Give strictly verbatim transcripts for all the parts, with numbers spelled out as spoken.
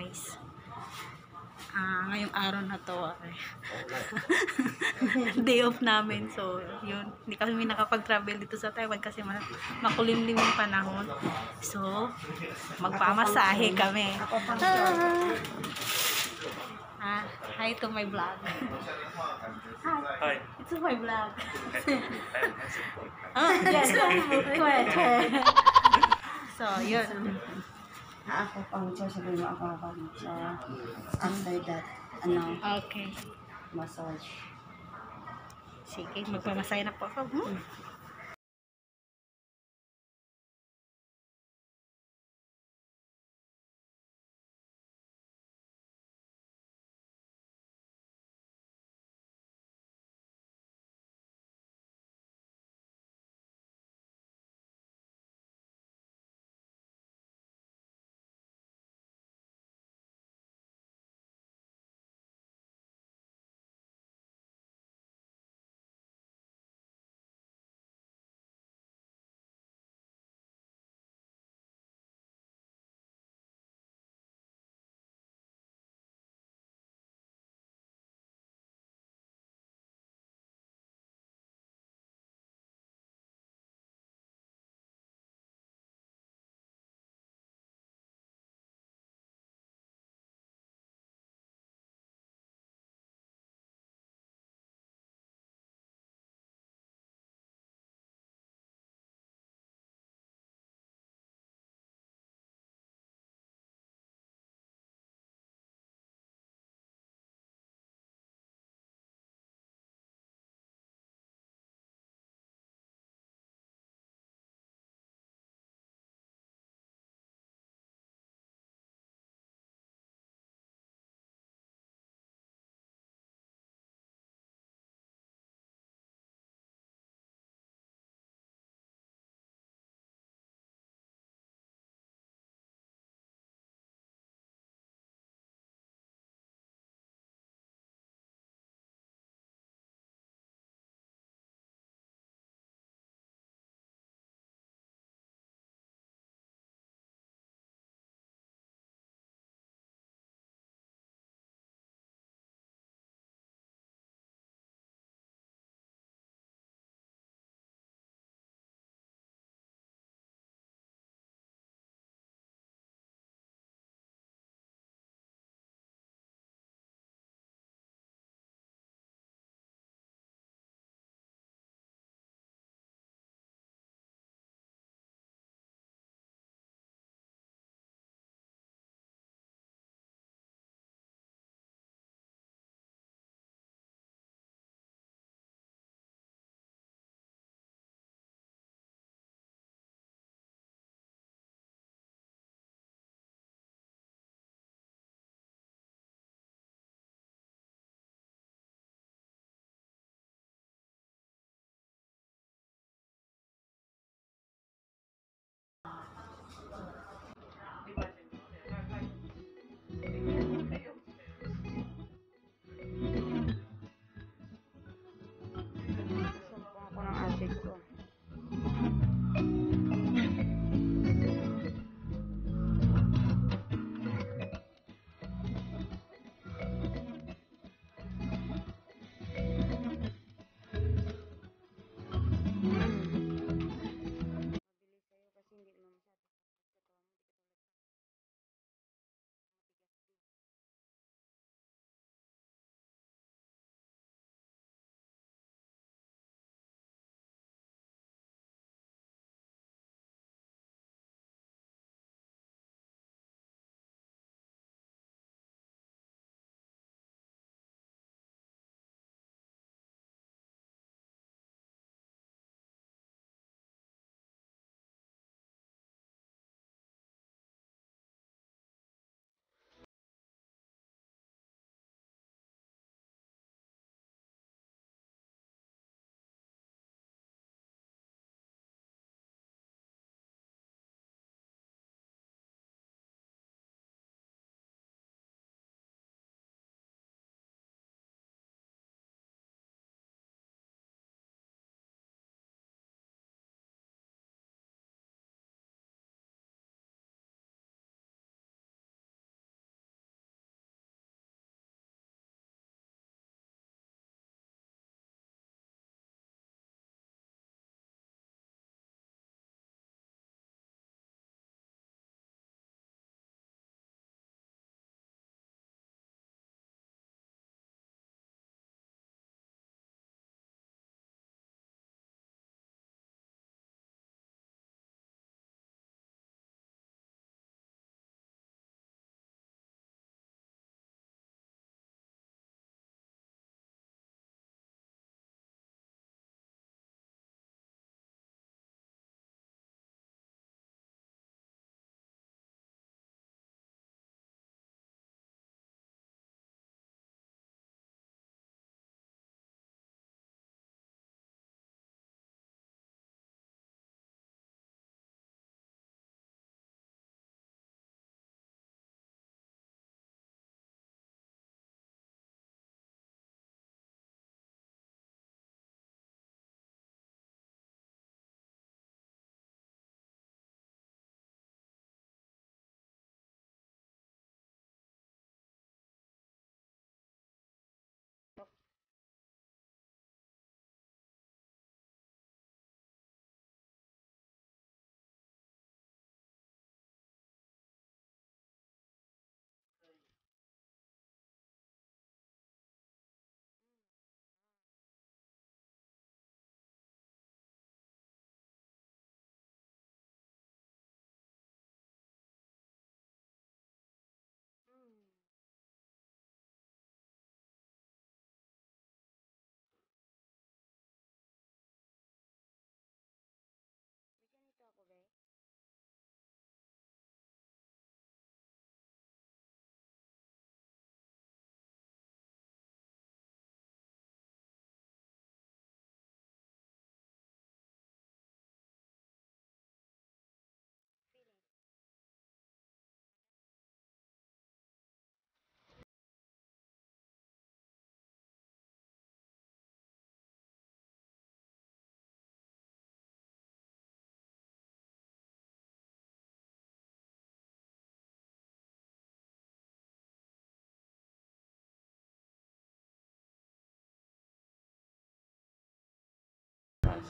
guys. Ah, ngayong araw na to ay day off namin. So, yun. Hindi kami nakapag-travel dito sa Taiwan kasi ma makulimlim yung panahon. So, magpamasahe kami. Ah, hi to my vlog. Hi. It's my vlog. Oh, yes. So, yun. Ako pang sasabihin mo ako ako so after that ano Okay. massage. Sige, magpamasahe na po ako. Hmm?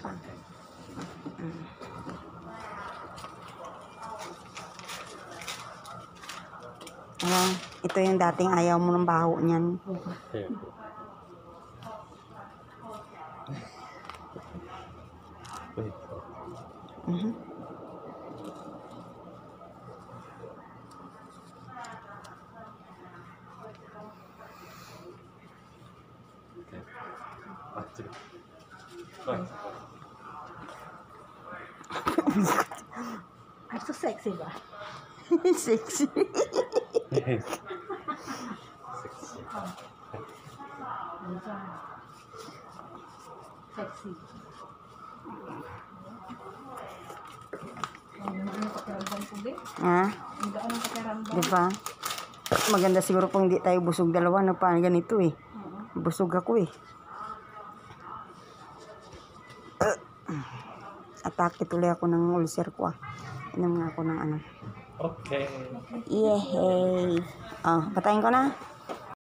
pa. Mm. Ayan, ito yung dating ayaw mo ng baho niyan. Mhm. Ay, so sexy ba? Sexy. Sexy. Ang ano pakiramdam ko din? Ha? Ang gaan ang pakiramdam. Di ba? Maganda siguro kung di tayo busog dalawa na pa ganito eh. Busog ako eh. Uh, atake tuloy ako ng ulcer ko ah. Inom nga ako ng ano. Okay. Yehey. Oh, patayin ko na.